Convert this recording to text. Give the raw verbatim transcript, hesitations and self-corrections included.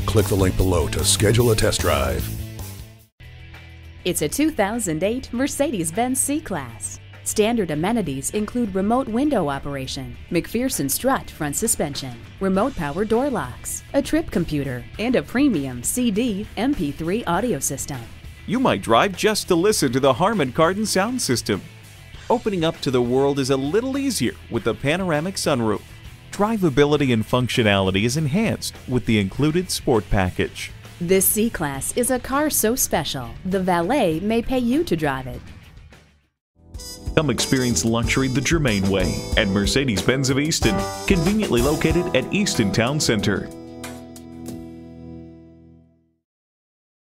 Click the link below to schedule a test drive. It's a two thousand eight Mercedes-Benz C-Class. Standard amenities include remote window operation, McPherson strut front suspension, remote power door locks, a trip computer, and a premium C D M P three audio system. You might drive just to listen to the Harman Kardon sound system. Opening up to the world is a little easier with the panoramic sunroof. Drivability and functionality is enhanced with the included Sport Package. This C-Class is a car so special, the valet may pay you to drive it. Come experience luxury the Germain way at Mercedes-Benz of Easton, conveniently located at Easton Town Center.